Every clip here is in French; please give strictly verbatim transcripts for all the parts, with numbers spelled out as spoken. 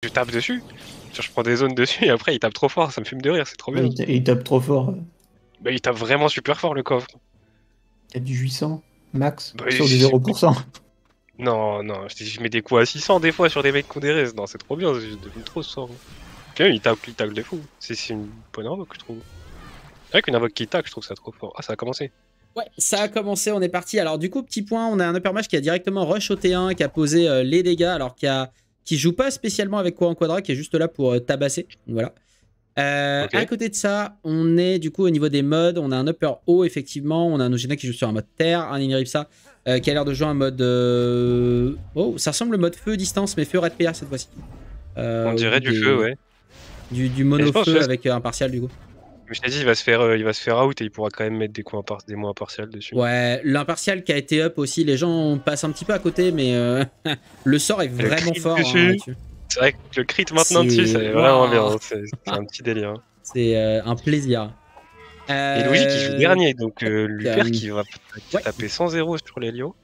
je tape dessus. Je prends des zones dessus et après il tape trop fort, ça me fume de rire, c'est trop bien. Ouais, il, il tape trop fort. Bah il tape vraiment super fort le coffre. Il y a du huit cents max Bah, sur du zéro pour cent. Non, non, je, je mets des coups à six cents des fois sur des mecs qui ont des res. Non, c'est trop bien, je devine trop ce sort. Puis il tape, il tape des fous. C'est une bonne invoque, je trouve. C'est vrai qu'une invoque qui tape, je trouve ça trop fort. Ah, ça a commencé. Ouais, ça a commencé, on est parti. Alors du coup, petit point, on a un upper mage qui a directement rush au T un, qui a posé euh, les dégâts, alors qui a qui joue pas spécialement avec quoi en quadra, qui est juste là pour euh, tabasser. Voilà. Euh, Okay. À côté de ça, on est du coup au niveau des modes, on a un upper haut effectivement, on a un Ogena qui joue sur un mode terre, un Iniripsa euh, qui a l'air de jouer un mode... Euh... Oh, ça ressemble au mode feu distance, mais feu red P R cette fois-ci. Euh, On dirait du des... feu, ouais. Du, du mono-feu que... avec un partial du coup. Je t'ai dit, il va se faire, euh, il va se faire out et il pourra quand même mettre des, coups impar des mots impartials dessus. Ouais, l'impartial qui a été up aussi, les gens passent un petit peu à côté, mais euh, le sort est Le vraiment fort. Dessus. Hein, c'est vrai que le crit maintenant dessus, c'est vraiment bien. C'est un petit délire. C'est euh, un plaisir. Euh... Et Luigi qui joue dernier, donc euh, Luper qui va ouais. taper cent zéro sur l'Helio.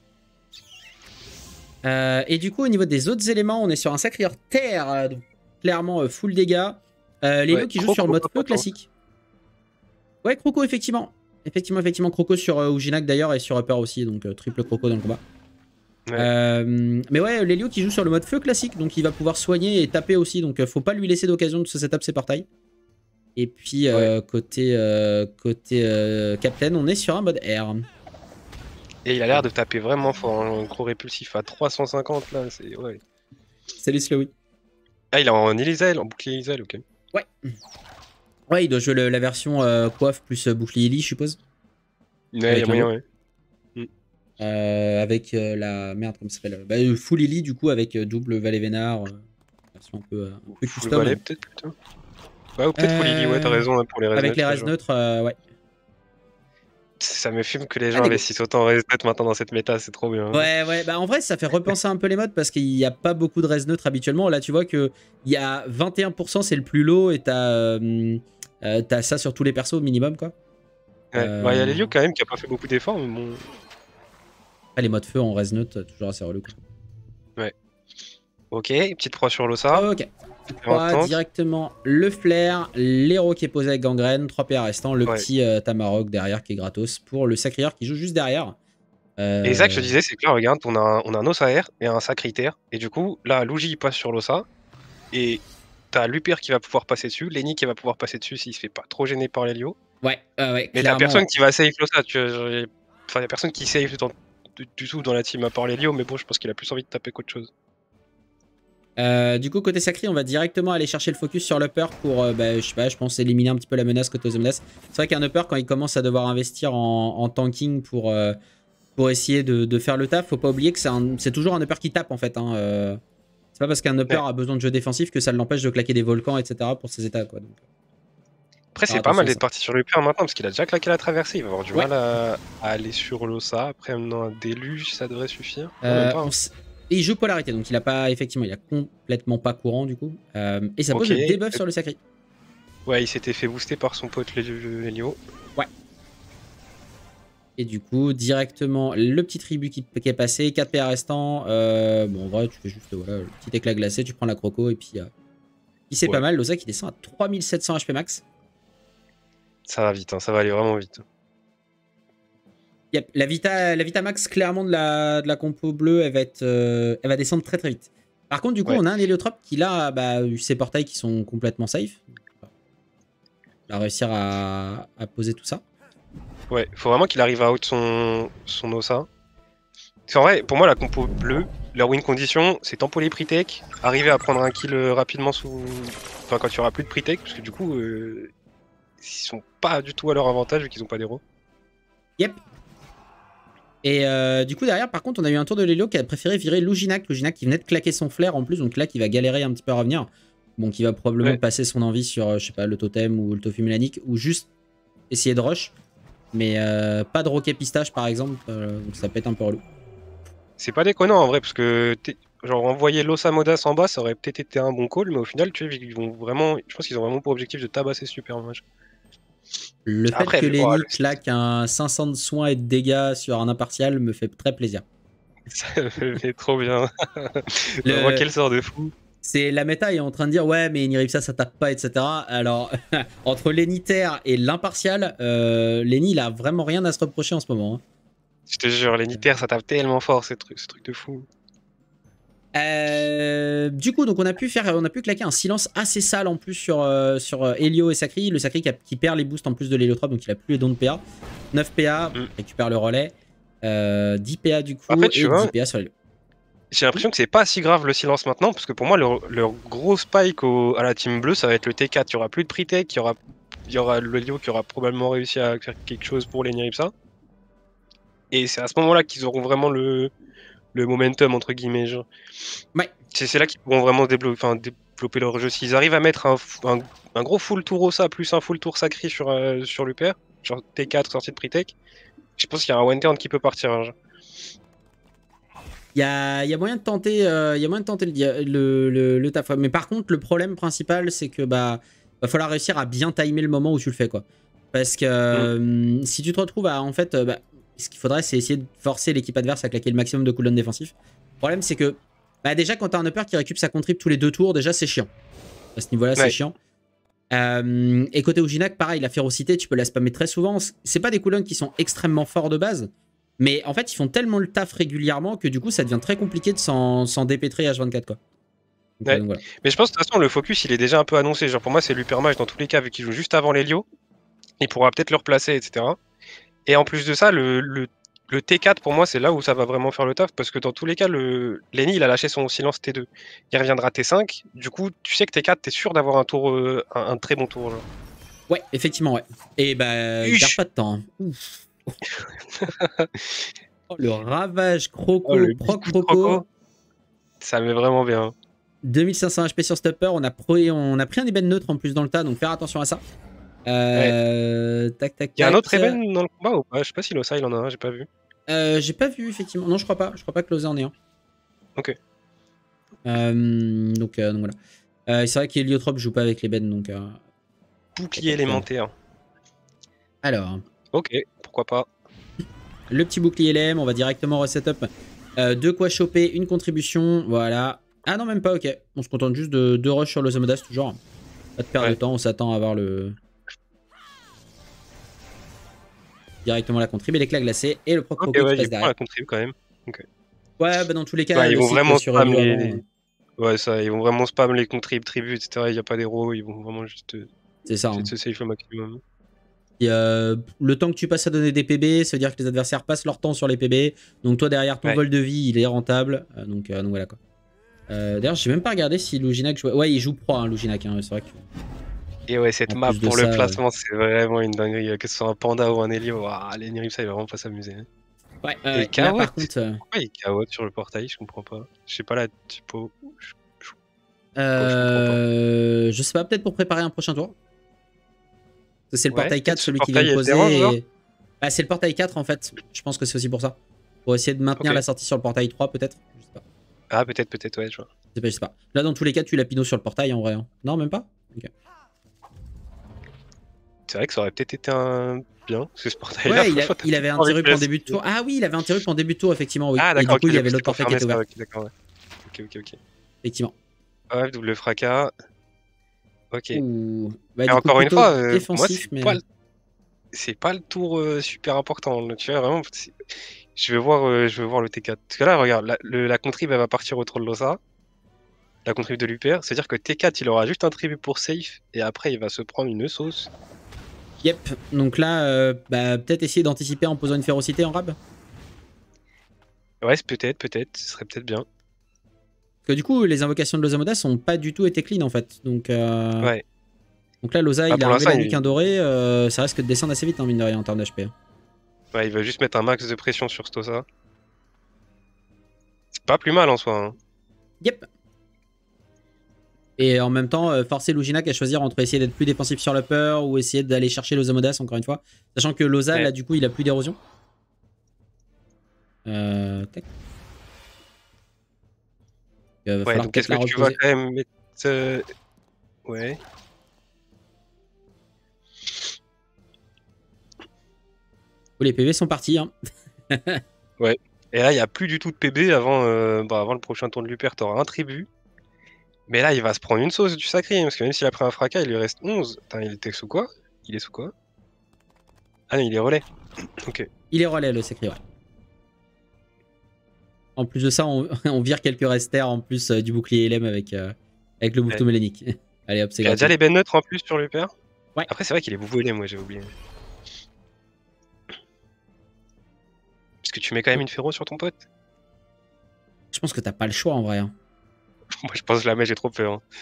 Euh, et du coup, au niveau des autres éléments, on est sur un sacrieur terre, donc clairement euh, full dégâts. Euh, L'Helio ouais, qui joue sur le mode feu classique. Ouais, Croco, effectivement. Effectivement, effectivement, Croco sur euh, Ujinac d'ailleurs et sur Upper aussi, donc euh, triple Croco dans le combat. Ouais. Euh, mais ouais, l'Helio qui joue sur le mode feu classique, donc il va pouvoir soigner et taper aussi, donc euh, faut pas lui laisser d'occasion de se setup ses portails. Et puis euh, ouais. côté, euh, côté euh, Captain, on est sur un mode R. Et il a l'air de taper vraiment fort, un gros répulsif à trois cent cinquante là, c'est ouais. Salut Slowy. Ah, il est en Elisael, en bouclier Elisael, ok. Ouais. Ouais, il doit jouer le, la version euh, coiffe plus euh, bouclier Eli, je suppose. Ouais, il y a moyen, ouais. Mm. Euh, avec euh, la merde, comment ça s'appelle bah, full Eli, du coup, avec euh, double Valet Vénard. Euh, version un peu, un peu full custom. Valet, peut-être plutôt. Ouais, ou peut-être euh... full Eli, ouais, t'as raison, hein, pour les res avec neutres. Avec les res neutres, euh, ouais. Ça me fume que les gens ah, investissent autant en res neutres maintenant dans cette méta, c'est trop bien. Ouais, ouais, bah en vrai, ça fait repenser un peu les modes parce qu'il n'y a pas beaucoup de res neutres habituellement. Là, tu vois qu'il y a vingt et un pour cent, c'est le plus low, et t'as euh, euh, t'as ça sur tous les persos au minimum, quoi. Ouais, euh... bah il y a l'Helio quand même qui a pas fait beaucoup d'efforts, mais bon. Ah, les modes feu en res neutre, toujours assez relou, quoi. Ouais. Ok, petite proie sur l'Ossa. Ok. trois, directement le flair, l'héros qui est posé avec gangrène, trois P A restants, le ouais. petit euh, Tamarok derrière qui est gratos pour le sacrieur qui joue juste derrière. Euh... Et ça que je te disais, c'est que là, regarde, on a un, on a un Ossa R et un sacritaire. Et du coup, là, Luigi il passe sur l'Ossa. Et t'as Luper qui va pouvoir passer dessus, Lenny qui va pouvoir passer dessus s'il se fait pas trop gêné par l'Helio. Ouais, euh, ouais. Mais t'as personne qui va save l'Ossa. Tu vois, enfin, y a personne qui save dans, du, du tout dans la team à part l'Helio. Mais bon, je pense qu'il a plus envie de taper qu'autre chose. Euh, du coup, côté sacré, on va directement aller chercher le focus sur l'upper pour, euh, bah, je sais pas, je pense éliminer un petit peu la menace côté menace. C'est vrai qu'un upper, quand il commence à devoir investir en, en tanking pour, euh, pour essayer de, de faire le taf, faut pas oublier que c'est toujours un upper qui tape en fait. Hein, euh, c'est pas parce qu'un upper ouais. a besoin de jeu défensif que ça l'empêche de claquer des volcans, et cetera pour ses états, quoi. Donc, après, c'est pas mal d'être parti sur l'upper maintenant parce qu'il a déjà claqué la traversée. Il va avoir du ouais. mal à, à aller sur l'Ossa. Après, maintenant, un déluge, ça devrait suffire. Euh, non, Et il joue polarité, donc il a pas, effectivement, il a complètement pas courant du coup. Euh, et ça pose okay. le debuff sur le sacré. Ouais, il s'était fait booster par son pote l'Helio. Ouais. Et du coup, directement, le petit tribut qui, qui est passé, quatre P A restants. Euh, bon, en vrai, tu fais juste voilà, le petit éclat glacé, tu prends la croco et puis. Euh, il c'est ouais. pas mal. L'Osa qui descend à trois mille sept cents H P max. Ça va vite, hein, ça va aller vraiment vite. Yep. La Vita, la Vita Max, clairement, de la, de la compo bleue, elle va, être, euh, elle va descendre très très vite. Par contre, du coup, ouais. on a un héliotrope qui, là, a bah, eu ses portails qui sont complètement safe. Il va réussir à, à poser tout ça. Ouais, faut vraiment qu'il arrive à out son, son Ossa. C'est en vrai, pour moi, la compo bleue, leur win condition, c'est tempoler pre-tech, arriver à prendre un kill rapidement sous. Enfin, quand il n'y aura plus de pre-tech, parce que du coup, euh, ils sont pas du tout à leur avantage vu qu'ils n'ont pas d'héros. Yep. Et euh, du coup, derrière, par contre, on a eu un tour de l'Helio qui a préféré virer Luginac. Luginac qui venait de claquer son flair en plus, donc là, qui va galérer un petit peu à revenir. Bon, qui va probablement ouais. passer son envie sur, je sais pas, le totem ou le tofu mélanique, ou juste essayer de rush. Mais euh, pas de roquet pistache, par exemple, euh, donc ça peut être un peu relou. C'est pas déconnant en vrai, parce que genre envoyer l'Ossa Modas en bas, ça aurait peut-être été un bon call, mais au final, tu vois, ils vont vraiment, je pense qu'ils ont vraiment pour objectif de tabasser Super Mage. Le Après, fait que Lenny claque un cinq cents de soins et de dégâts sur un impartial me fait très plaisir. Ça me fait trop bien. Le... Vraiment, quel sort de fou. C'est la méta est en train de dire ouais mais Niripsa ça tape pas et cetera. Alors entre Lenny Terre et l'impartial, euh, Lenny il a vraiment rien à se reprocher en ce moment. Hein. Je te jure, les Niter ça tape tellement fort ce truc, ce truc de fou. Euh, du coup donc on a pu faire, on a pu claquer un silence assez sale en plus sur euh, sur euh, Helio et Sakri. Le Sakri qui, a, qui perd les boosts en plus de l'héliotrope donc il a plus les dons de P A. neuf P A, mm. récupère le relais. Euh, dix P A du coup Après, tu et vois, dix P A sur Helio. J'ai l'impression que c'est pas si grave le silence maintenant, parce que pour moi, leur, leur gros spike au, à la team bleue, ça va être le T quatre. Il y aura plus de pre-tech, il y aura, il y aura le Helio qui aura probablement réussi à faire quelque chose pour les Niripsa. Et c'est à ce moment-là qu'ils auront vraiment le, le momentum, entre guillemets. Genre. Ouais. C'est là qu'ils pourront vraiment développer, enfin, développer leur jeu. S'ils arrivent à mettre un, un, un gros full tour Ossa plus un full tour Sacré sur, euh, sur l'U P R, genre T quatre sorti de pre-tech, je pense qu'il y a un one turn qui peut partir. Hein, Il y a, y a moyen de tenter, euh, y a moyen de tenter le, le, le, le taf. Mais par contre, le problème principal, c'est que bah va falloir réussir à bien timer le moment où tu le fais, quoi. Parce que mm. euh, si tu te retrouves à, en fait, euh, bah, ce qu'il faudrait, c'est essayer de forcer l'équipe adverse à claquer le maximum de cooldowns défensifs. Le problème, c'est que bah, déjà, quand t'as un upper qui récupère sa contrib tous les deux tours, déjà, c'est chiant. À ce niveau-là, ouais. c'est chiant. Euh, et côté Ujinac, pareil, la férocité, tu peux la spammer très souvent. C'est pas des cooldowns qui sont extrêmement forts de base. Mais en fait, ils font tellement le taf régulièrement que du coup, ça devient très compliqué de s'en dépêtrer H vingt-quatre, quoi. Donc, ouais. donc, voilà. Mais je pense de toute façon, le focus, il est déjà un peu annoncé. Genre pour moi, c'est l'Upermage dans tous les cas, vu qu'il joue juste avant l'Helio. Il pourra peut-être le replacer, et cetera. Et en plus de ça, le, le, le T quatre, pour moi, c'est là où ça va vraiment faire le taf. Parce que dans tous les cas, le Lenny, il a lâché son silence T deux. Il reviendra T cinq. Du coup, tu sais que T quatre, t'es sûr d'avoir un tour, euh, un, un très bon tour. Genre. Ouais, effectivement, ouais. Et bah, il perd pas de temps. Hein. Ouf. Oh, le ravage croco, oh, proc croco. croco. Ça met vraiment bien. deux mille cinq cents H P sur stopper. On a, pris, on a pris un Eben neutre en plus dans le tas, donc faire attention à ça. Euh, ouais. Tac, tac, il y a tac. un autre Eben dans le combat ou pas? Je sais pas si Losa il en a un, j'ai pas vu. Euh, j'ai pas vu effectivement. Non, je crois pas. Je crois pas que Losa en ait un. Ok. Euh, donc, euh, donc voilà. Euh, c'est vrai qu'Héliotrope joue pas avec les Ben, donc. Euh... Bouclier élémentaire. Alors. Ok, pourquoi pas. Le petit bouclier L M, on va directement reset up. Euh, de quoi choper une contribution, voilà. Ah non, même pas, ok. On se contente juste de, de rush sur l'Osamodas, toujours. Pas de perdre ouais. de temps, on s'attend à avoir le... Directement la contrib et l'éclat glacé et le proc okay, ouais, qui passe derrière. La contrib quand même. Okay. Ouais, bah dans tous les cas, ouais, ils vont vraiment spam les... les... Ouais, ça, ils vont vraiment spam les contribs, tribus, et cetera. Il n'y a pas d'héros, ils vont vraiment juste... C'est ça. Hein. Se safe au maximum. Et euh, le temps que tu passes à donner des P B, ça veut dire que les adversaires passent leur temps sur les P B. Donc toi derrière ton ouais. vol de vie, il est rentable. Euh, donc, euh, donc voilà quoi. Euh, D'ailleurs, j'ai même pas regardé si Luginac jouait. Ouais, il joue pro, hein, Luginac. Hein, c'est vrai que. Et ouais, cette map pour le ça, placement, ouais. c'est vraiment une dinguerie. Que ce soit un panda ou un Helio, wow, les Niripsa, il va vraiment pas s'amuser. Hein. Ouais, euh, et là, par contre. Euh... Pourquoi il K O sur le portail? Je comprends pas. Je sais pas la typo. Je, je... Euh... je sais pas, peut-être pour préparer un prochain tour. C'est le ouais, portail quatre, celui qui vient de poser. Et... Ah, c'est le portail quatre en fait. Je pense que c'est aussi pour ça. Pour essayer de maintenir okay. la sortie sur le portail trois, peut-être. Je sais pas. Ah, peut-être, peut-être, ouais, je vois. Je sais pas, je sais pas. Là, dans tous les cas, tu lapino sur le portail en vrai. Hein. Non, même pas okay. C'est vrai que ça aurait peut-être été un bien. Parce que ce portail-là. Ouais, il, a, il avait interrupté en début de tour. Ah oui, il avait interrupté en début de tour, effectivement. Oui. Ah, d'accord. Et du coup, okay, il y avait l'autre portail qui était ouvert. Okay, d'accord, ouais. Ok, ok, ok. Effectivement. Ouais, double fracas. Ok. Ouh. Bah, Et encore coup, une fois, euh, défensif, moi, c'est mais... pas le... c'est pas le tour euh, super important. Tu vois, vraiment, je vais voir, euh, je vais voir le T quatre. Parce que là, regarde, la, le, la contrib, elle va partir au troll de Losa. La contrib de l'U P R. C'est-à-dire que T quatre, il aura juste un tribut pour safe. Et après, il va se prendre une sauce. Yep. Donc là, euh, bah, peut-être essayer d'anticiper en posant une férocité en rab. Ouais, peut-être, peut-être. Ce serait peut-être bien. Parce que du coup, les invocations de Losamodas n'ont pas du tout été clean, en fait. Donc, euh... ouais. Donc là, Losa, bah, il a enlevé la nuque il... doré, euh, ça risque de descendre assez vite, hein, mine de rien, en termes d'H P. Ouais, il va juste mettre un max de pression sur Stosa. C'est pas plus mal en soi. Hein. Yep. Et en même temps, euh, forcer Luginac à choisir entre essayer d'être plus défensif sur l'upper ou essayer d'aller chercher Losamodas, encore une fois. Sachant que Losa, ouais. là, du coup, il a plus d'érosion. Euh, tac. Euh, ouais, donc est-ce que tu vas quand même mettre... Euh... Ouais. Oh, les P V sont partis. Hein. Ouais. Et là, il n'y a plus du tout de P B avant, euh, bah, avant le prochain tour de l'U P R. Tu auras un tribut. Mais là, il va se prendre une sauce du sacré, parce que même s'il a pris un fracas, il lui reste onze. Attends, il était sous quoi? Il est sous quoi? Ah non, il est relais. Ok. Il est relais, le sacré, ouais. En plus de ça, on, on vire quelques resters en plus euh, du bouclier L M avec, euh, avec le mouvement mélénique. Allez hop, c'est Il a gratuit. déjà les bennes neutres en plus sur le père. Ouais. Après, c'est vrai qu'il est beaucoup L M, moi j'ai oublié. Est-ce que tu mets quand même une féro sur ton pote? Je pense que t'as pas le choix en vrai. Hein. Moi je pense que je la mets, j'ai trop peur. Hein.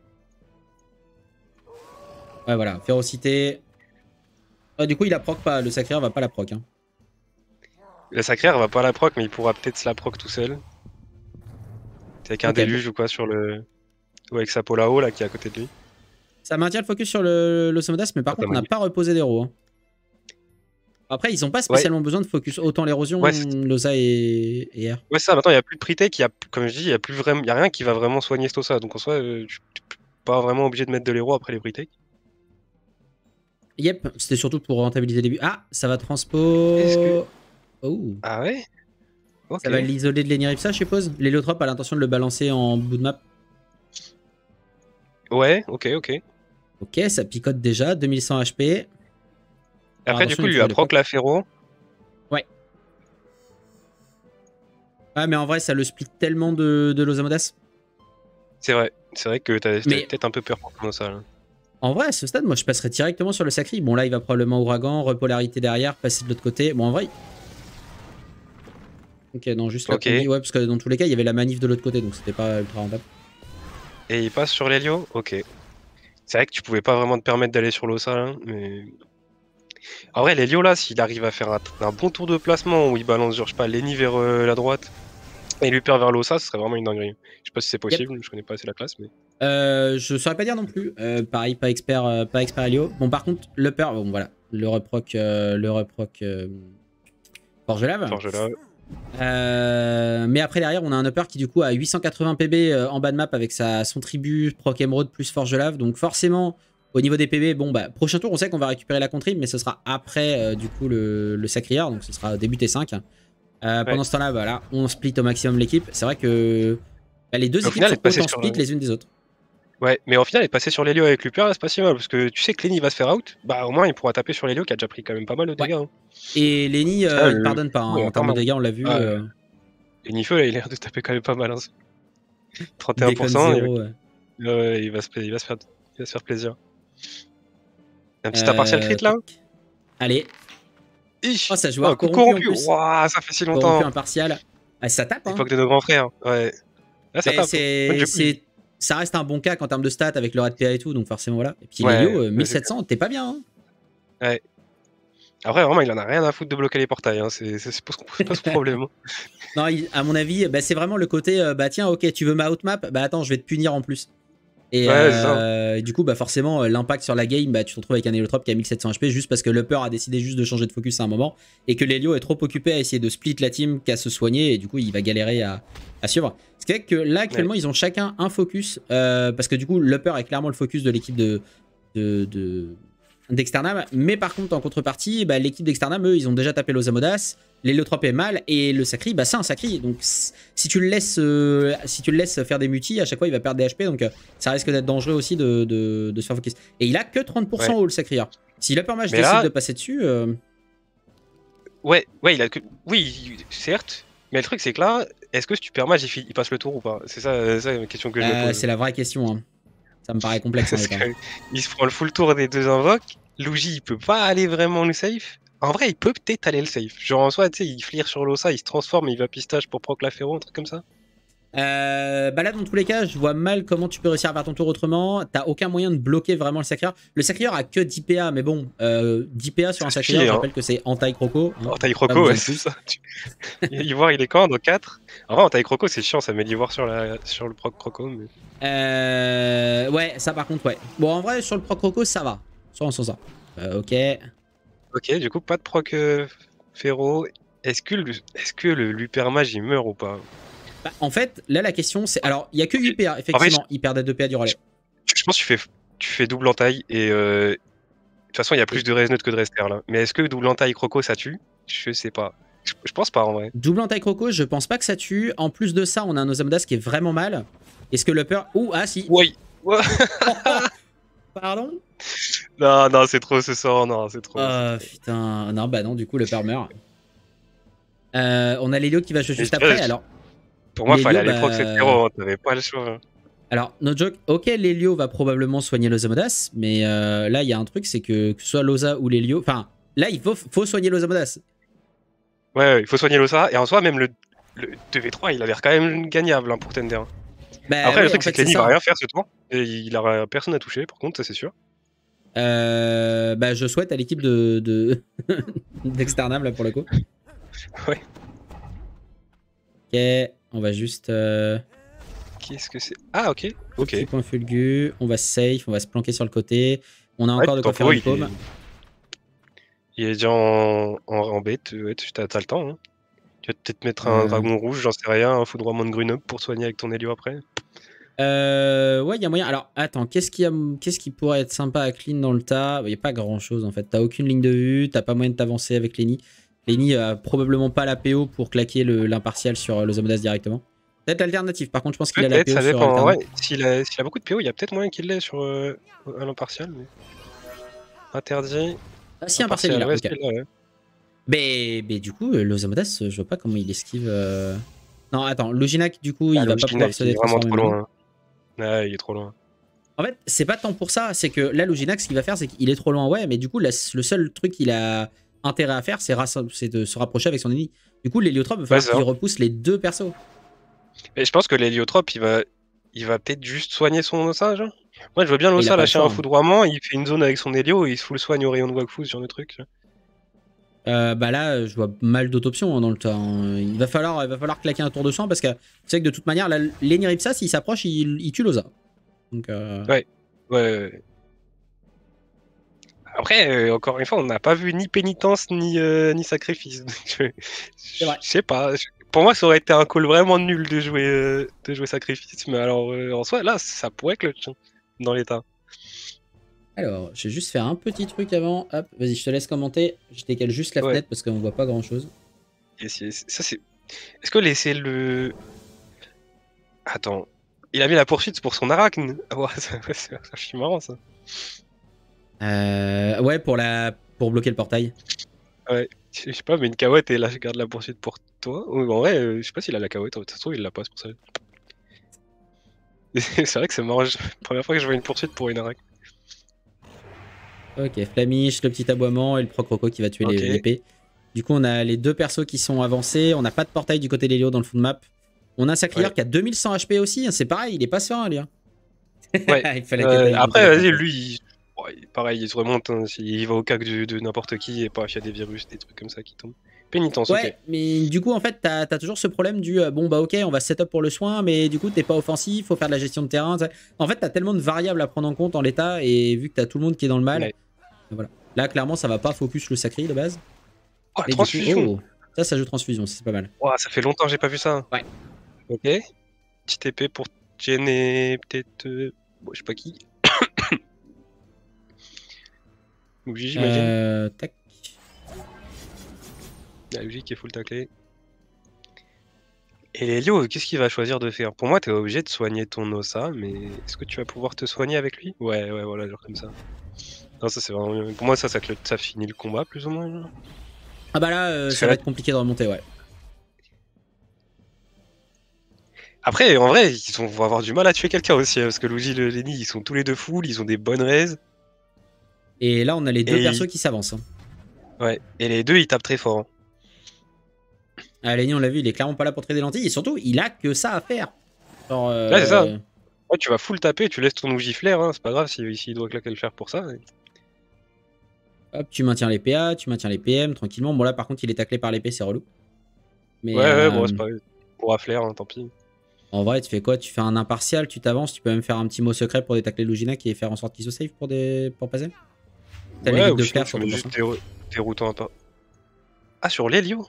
Ouais, voilà, férocité. Ah, du coup, il la proc pas, le sacré va pas la proc. Hein. Le sacraire va pas la proc, mais il pourra peut-être se la proc tout seul. C'est avec un Okay, déluge bon. ou quoi sur le. Ou avec sa Polao là qui est à côté de lui. Ça maintient le focus sur le, le Sommodas, mais par Ah, contre, on n'a pas reposé d'héros. Hein. Après, ils ont pas spécialement ouais. besoin de focus. Autant l'érosion, ouais, Losa et, et R. Ouais, ça, maintenant, il n'y a plus de Pretech, y a, comme je dis, il n'y a, plus vraiment... y a rien qui va vraiment soigner Stosa. Donc en soi, euh, tu n'es pas vraiment obligé de mettre de l'héros après les Pretech. Yep, c'était surtout pour rentabiliser les buts. Ah, ça va transpo. Que... Oh. Ah ouais okay. Ça va l'isoler de l'Eniripsa, je suppose. L'Héliotrope a l'intention de le balancer en bout de map. Ouais, ok, ok. Ok, ça picote déjà, deux mille cent H P. Après, du coup, il lui a proc la Féro. Ouais. Ah, mais en vrai, ça le split tellement de, de l'Osamodas. C'est vrai. C'est vrai que t'as mais... peut-être un peu peur pour ça. Là. En vrai, à ce stade, moi, je passerais directement sur le Sacri. Bon, là, il va probablement Ouragan, repolarité derrière, passer de l'autre côté. Bon, en vrai... Ok, non, juste la okay. combi. Ouais, parce que dans tous les cas, il y avait la manif de l'autre côté, donc c'était pas ultra rentable. Et il passe sur l'Helio. Ok. C'est vrai que tu pouvais pas vraiment te permettre d'aller sur l'Osa, là, mais... En vrai, l'Helio, là, s'il arrive à faire un, un bon tour de placement où il balance, genre, je sais pas, Lenny vers euh, la droite et lui perd vers l'Osa, ce serait vraiment une dinguerie. Je sais pas si c'est possible, yep. Je connais pas assez la classe, mais... Euh, je saurais pas dire non plus. Euh, pareil, pas expert, euh, pas expert Helio. Bon, par contre, le peur, bon, voilà. Le reproc, euh, le reproc euh... Forgelave. Forgelave. Euh, mais après derrière on a un upper qui du coup a huit cent quatre-vingts P B en bas de map avec sa, son tribut, proc émeraude plus Forgelave. Donc forcément au niveau des P B, bon bah prochain tour on sait qu'on va récupérer la contrib, mais ce sera après euh, du coup le, le Sacrière, donc ce sera début T cinq. Euh, ouais. Pendant ce temps là voilà, on split au maximum l'équipe. C'est vrai que bah, les deux au équipes final, sont autant split le... les unes des autres. Ouais, mais au final, être passé sur l'Helio avec l'Upper, c'est pas si mal, parce que tu sais que Lenny va se faire out, bah au moins il pourra taper sur l'Helio qui a déjà pris quand même pas mal de dégâts. Ouais. Hein. Et Lenny, euh, ah, il le... pardonne pas, hein, ouais, en termes de dégâts, on l'a vu. Ah, euh... Lenny Feu, là, il a l'air de taper quand même pas mal. Hein. trente et un pour cent, zéro, et... ouais. Ouais, il, va se... il, va se faire... il va se faire plaisir. Un petit euh... impartial crit là. Allez. Ich. Oh, ça joue oh, à corrompu, corrompu en plus. Wow, ça fait si longtemps. Corrompu impartial. Ah, ça tape. L'époque hein. de nos grands frères. Ouais. Là, ça tape. C'est... Ça reste un bon cas en termes de stats avec le rat de P A et tout, donc forcément voilà. Et puis ouais, Lélio, euh, mille sept cents, t'es pas bien. Hein. Ouais. Après, vraiment, il en a rien à foutre de bloquer les portails. Hein. C'est pas ce problème. Non, il, à mon avis, bah, c'est vraiment le côté euh, bah tiens, ok, tu veux ma outmap, bah attends, je vais te punir en plus. Et, ouais, euh, et du coup, bah forcément, l'impact sur la game, bah tu te retrouves avec un Héliotrope qui a mille sept cents H P juste parce que l'Upper a décidé juste de changer de focus à un moment et que Lélio est trop occupé à essayer de split la team qu'à se soigner et du coup, il va galérer à, à suivre. Ce qui fait que là, actuellement, ouais. ils ont chacun un focus euh, parce que du coup, l'Upper est clairement le focus de l'équipe de, de, de d'Externam, mais par contre en contrepartie bah, l'équipe d'Externam eux ils ont déjà tapé l'Osamodas, l'Héliotrope est mal et le Sacri bah c'est un Sacri donc si tu le laisses euh, si tu le laisses faire des mutis à chaque fois il va perdre des H P donc euh, ça risque d'être dangereux aussi de, de, de se faire focus et il a que trente pour cent ouais. au le Sacrier. Si l'Upper Mage décide là... de passer dessus euh... ouais ouais il a que oui certes mais le truc c'est que là est-ce que Super Mage il, il passe le tour ou pas, c'est ça, ça la question que je euh, me pose. C'est la vraie question hein. Ça me paraît complexe. Parce que il se prend le full tour des deux invoques. Luigi, il peut pas aller vraiment le safe. En vrai, il peut peut-être aller le safe. Genre en soi, tu sais, il flear sur l'Osa, il se transforme et il va pistache pour proc la Féro, un truc comme ça. Euh, bah là, dans tous les cas, je vois mal comment tu peux réussir à faire ton tour autrement. T'as aucun moyen de bloquer vraiment le Sacrier. Le Sacrier a que dix P A, mais bon, euh, dix P A sur un Sacrier, hein. Je rappelle que c'est anti-croco. Hein. Anti-croco, ouais, c'est ça. Ivoire, il est quand dans quatre. En vrai, anti-croco, c'est chiant, ça met l'Ivoire sur, la... sur le proc croco. Mais... Euh... Ouais, ça par contre, ouais. Bon, en vrai, sur le proc croco, ça va. Sans, sans ça. Euh, ok. Ok, du coup, pas de proc euh, Féro. Est-ce que le, est-ce que le Luper Mage, il meurt ou pas? Bah, en fait, là, la question, c'est... Alors, il n'y a que huit P A, effectivement. En fait, il perdait deux P A du relais. Je, je pense que tu fais, tu fais double entaille et... Euh... De toute façon, il y a plus de Resnut que de Rester, là. Mais est-ce que double entaille Croco, ça tue? Je sais pas. Je, je pense pas, en vrai. Double entaille Croco, je pense pas que ça tue. En plus de ça, on a un Osamodas qui est vraiment mal. Est-ce que l'upper... Ouh, ah si. Oui. Ouais. Pardon. Non, non, c'est trop ce sort, non, c'est trop. Oh trop. putain, non, bah non, du coup, l'upper meurt. Euh, on a Lélio qui va jouer juste Et après, je- alors... Pour moi, il fallait Lélio, aller proc bah... cette héros, hein, t'avais pas le choix. Alors, no joke, ok, Lélio va probablement soigner l'Osamodas, mais euh, là, il y a un truc, c'est que que ce soit Losa ou Lélio... Enfin, là, il faut, faut soigner l'Osamodas. Ouais, ouais, il faut soigner l'Osa, et en soi, même le, le deux v trois, il a l'air quand même gagnable hein, pour Tender. Bah, Après, ouais, le truc, en c'est fait, que Lenny c'est va ça. rien faire ce tour, et il aura personne à toucher, par contre, ça c'est sûr. Euh, bah, je souhaite à l'équipe de, de... d'Externam, là, pour le coup. Ouais. Ok, on va juste... Euh... Qu'est-ce que c'est? Ah, ok, ok. Petit point fulgu, on va safe, on va se planquer sur le côté. On a Ouais, encore de quoi Tempo, faire une il paume. est... il est déjà en, en, en bête, ouais, t'as t'as le temps. Hein. Tu vas peut-être mettre un Euh. dragon rouge, j'en sais rien, un foudroiement de Grunop pour soigner avec ton Helio après. Euh, ouais, il y a moyen. Alors, attends, qu'est-ce qui, a... qu'est-ce qui pourrait être sympa à clean dans le tas? Il n'y a pas grand-chose, en fait. T'as aucune ligne de vue, t'as pas moyen de t'avancer avec Lenny. Lenny a probablement pas la P O pour claquer l'impartial sur l'Osamodas directement. Peut-être l'alternative. Par contre, je pense qu'il a la Peut-être, P O ça sur dépend. Alternate. Ouais, s'il a, s'il a beaucoup de P O, il y a peut-être moyen qu'il l'ait sur euh, un impartial. Mais... Interdit. Ah si, impartial, il a. Ouais, Ok. là, ouais. Mais, mais du coup, l'Osamodas, je vois pas comment il esquive. Euh... Non, attends, Loginac, du coup, Ah, il va pas pouvoir Loginac, se il est vraiment détransformer. trop maintenant. loin. Ouais, il est trop loin. En fait, c'est pas tant pour ça, c'est que là, Loginac, ce qu'il va faire, c'est qu'il est trop loin, ouais, mais du coup, la- le seul truc qu'il a intérêt à faire, c'est de se rapprocher avec son ennemi. Du coup, l'héliotrope, il va falloir Ouais, qu'il ça. repousse les deux persos. Mais je pense que l'héliotrope, il va, il va peut-être juste soigner son Osa, genre. Moi, je vois bien Mais il a l'Osa pas le lâcher choix, un hein. foudroiement, il fait une zone avec son Hélio et il se fout le soigne au rayon de Wakfu sur le truc. Euh, bah là, je vois mal d'autres options hein, dans le tas. Hein. Il va falloir, il va falloir claquer un tour de sang parce que tu sais que de toute manière, l'Eniripsa, s'il s'approche, il, il tue l'Osa. Donc. Euh... Ouais. Ouais. Après, euh, encore une fois, on n'a pas vu ni pénitence ni, euh, ni sacrifice. je je sais pas. Je- Pour moi, ça aurait été un call vraiment nul de jouer, euh, de jouer sacrifice. Mais alors, euh, en soi, là, ça pourrait clutch hein, dans l'état. Alors, je vais juste faire un petit truc avant. Hop, vas-y, je te laisse commenter. Je décale juste la Ouais. fenêtre parce qu'on voit pas grand chose. Yes, yes. Ça, c'est. Est-ce que laisser le. Attends. Il a mis la poursuite pour son arachne. Ah ouais, ça- ouais, c'est archi marrant ça. Euh, ouais, pour, la... pour bloquer le portail. Ouais. Je sais pas, mais une Kawet et là, je garde la poursuite pour toi. Ou en vrai, euh, je sais pas s'il a la Kawet. Ça se trouve, il l'a pas, c'est pour ça. C'est vrai que c'est marrant. je- Première fois que je vois une poursuite pour une arachne. Ok, Flamiche, le petit aboiement et le Procroco qui va tuer Ok. l'épée. Du coup, on a les deux persos qui sont avancés. On n'a pas de portail du côté d'Helio dans le full map. On a un Sacrier Ouais. qui a deux mille cent H P aussi. C'est pareil, il est pas serein, lui. hein. Ouais. il fallait Euh, qu'il- après, il vas-y, fallait- lui, il... ouais, pareil, il se remonte. Hein, il va au cac de, de n'importe qui et paf, il y a des virus, des trucs comme ça qui tombent. Pénitence, Ouais, ok. mais du coup, en fait, t'as as toujours ce problème du euh, bon, bah ok, on va setup pour le soin, mais du coup, t'es pas offensif, faut faire de la gestion de terrain. t'sais. En fait, t'as tellement de variables à prendre en compte en l'état, et vu que t'as tout le monde qui est dans le mal, Ouais. voilà. Là, clairement, ça va pas focus le sacré de base. Oh, la Et du coup, transfusion. oh, ça, ça joue transfusion, c'est pas mal. Ouah, ça fait longtemps que j'ai pas vu ça. Ouais. Ok. Petit épée pour Jen et peut-être. euh, Bon, je sais pas qui. Uji, j'imagine. Euh, tac. La Uji qui est full taclé. Et Lélio, qu'est-ce qu'il va choisir de faire? Pour moi, t'es obligé de soigner ton Osa, mais est-ce que tu vas pouvoir te soigner avec lui? Ouais, ouais, voilà, genre comme ça. Non, ça c'est vraiment. Pour moi, ça, ça, cl- ça finit le combat plus ou moins. genre. Ah bah là, euh, Parce ça que va là- être compliqué de remonter, ouais. Après, en vrai, ils ont- vont avoir du mal à tuer quelqu'un aussi, hein, parce que Luigi et Lenny, ils sont tous les deux full, ils ont des bonnes raises. Et là, on a les deux Et persos il- qui s'avancent. hein. Ouais, et les deux, ils tapent très fort. hein. Ah, Lenny, on l'a vu, il est clairement pas là pour traiter des lentilles, et surtout, il a que ça à faire. Genre, euh, Ouais, c'est ça. Ouais, tu vas full taper, tu laisses ton Uji flair, hein, c'est pas grave s'il si, s'il doit claquer le fer pour ça. Hop, tu maintiens les P A, tu maintiens les P M tranquillement. Bon, là, par contre, il est taclé par l'épée, c'est relou. Mais Ouais, ouais, euh, bon, c'est pas grave. Pour un flair, hein, tant pis. en vrai, tu fais quoi? Tu fais un impartial, tu t'avances, tu peux même faire un petit mot secret pour détacler Luginac et faire en sorte qu'il se save pour, des... pour passer. T'as Ouais, limite ou de sinon, flair tu sur mets ton juste perso. déro- déroutant un pas. Ah, sur l'Helio?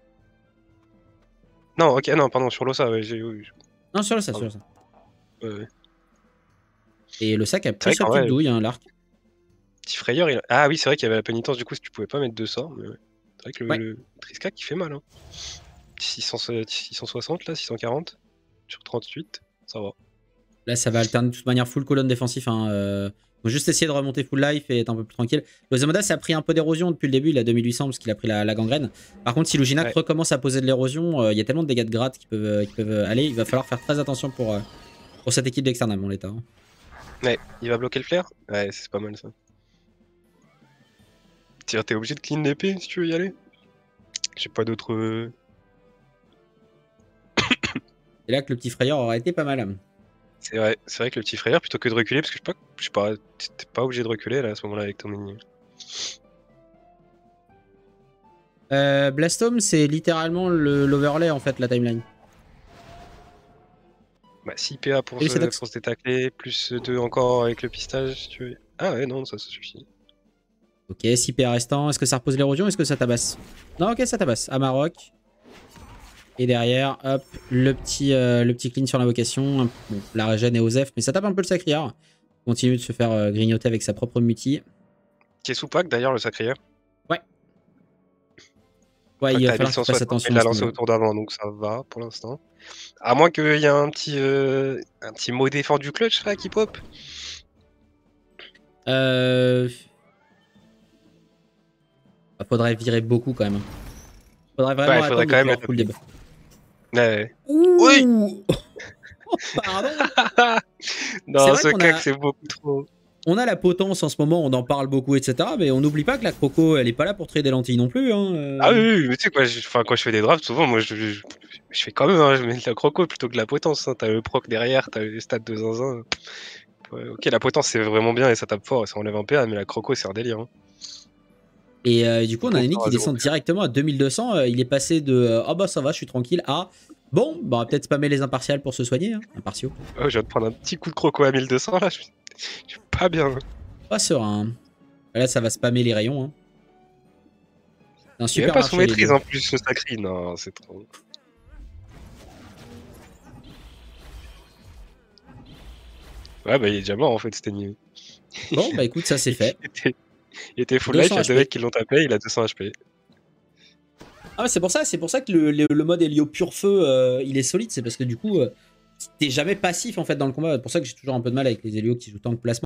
Non, ok, non, pardon, sur l'Osa, ouais, j'ai... oui, Non, sur le ça, sur Pardon. le ça. ouais, ouais. Et le sac a C'est plus vrai sa qu'en petite vrai, douille, hein, l'arc. Petit frayeur, il a- Ah oui, c'est vrai qu'il y avait la pénitence, du coup, si tu pouvais pas mettre deux sorts. Mais ouais. C'est vrai que le, Ouais. le Triska qui fait mal. Hein. six cents, six cent soixante, là, six cent quarante. Sur trente-huit, ça va. Là, ça va alterner de toute manière full colonne défensif. Hein. Euh, faut juste essayer de remonter full life et être un peu plus tranquille. Le Zemodas a pris un peu d'érosion depuis le début. Il a deux mille huit cents parce qu'il a pris la, la gangrène. Par contre, si Luginac ouais. recommence à poser de l'érosion, il euh, y a tellement de dégâts de gratte qui peuvent, qui peuvent aller. Il va falloir faire très attention pour, euh, pour cette équipe d'Externam en l'état. Hein. Ouais, il va bloquer le flair. Ouais, c'est pas mal ça. Tiens, t'es obligé de clean l'épée si tu veux y aller. J'ai pas d'autres. C'est là que le petit frayeur aurait été pas mal. C'est vrai, c'est vrai que le petit frayeur, plutôt que de reculer, parce que je sais pas, je sais pas, t'es pas obligé de reculer là à ce moment-là avec ton mini. Euh, Blastome, c'est littéralement l'overlay en fait, la timeline. Bah six P A pour, se, pour se détacler, plus deux encore avec le pistage si tu veux. Ah ouais, non, ça, ça suffit. Ok, six P A restant. Est-ce que ça repose l'érosion? Est-ce que ça tabasse? Non, ok, ça tabasse. Amarok. Et derrière, hop, le petit, euh, le petit clean sur l'invocation. Bon, la régène est Osef, mais ça tape un peu le sacrière. Continue de se faire euh, grignoter avec sa propre muti. Qui est sous pack d'ailleurs, le sacrière. Ouais. Ouais, il va falloir qu'il fasse attention. Il l'a lancé autour d'avant, donc ça va pour l'instant. À moins qu'il y ait un petit, euh, un petit mot défendu clutch là qui pop. Euh... Faudrait virer beaucoup quand même. Faudrait vraiment ouais, faudrait quand même être full débat. Ouais. Oui. Oh, pardon. Non, ce cac, a... c'est beaucoup trop. On a la potence en ce moment, on en parle beaucoup, et cetera. Mais on n'oublie pas que la Croco, elle est pas là pour trader des lentilles non plus. Hein. Euh... Ah oui, oui, mais tu sais quoi, je, quand je fais des drafts, souvent, moi, je, je, je fais quand même, hein, je mets de la Croco plutôt que de la potence. Hein. T'as le proc derrière, t'as les stats de zinzin. Ouais, ok, la potence, c'est vraiment bien et ça tape fort et ça enlève un P A, mais la Croco, c'est un délire. Hein. Et euh, du coup, on a un ennemi qui descend directement à deux mille deux cents. Euh, il est passé de ah euh, bah ça va, je suis tranquille à bon, bah on va peut-être spammer les impartials pour se soigner. Hein. Impartiaux. Oh, je viens de prendre un petit coup de Croco à mille deux cents là, je suis, je suis pas bien. Hein. Pas serein. Là, ça va spammer les rayons. Hein. Un super il pas sous maîtrise en plus, ce sacré. Non, c'est trop. Ouais, bah il est déjà mort en fait, c'était nul. Bon, bah écoute, ça c'est fait. Il était full life, il y a deux mecs qui l'ont tapé, il a deux cents H P. Ah, c'est pour ça, c'est pour ça que le, le, le mode Elio pur feu, euh, il est solide, c'est parce que du coup, euh, t'es jamais passif en fait dans le combat. C'est pour ça que j'ai toujours un peu de mal avec les Elio qui jouent tant de placement.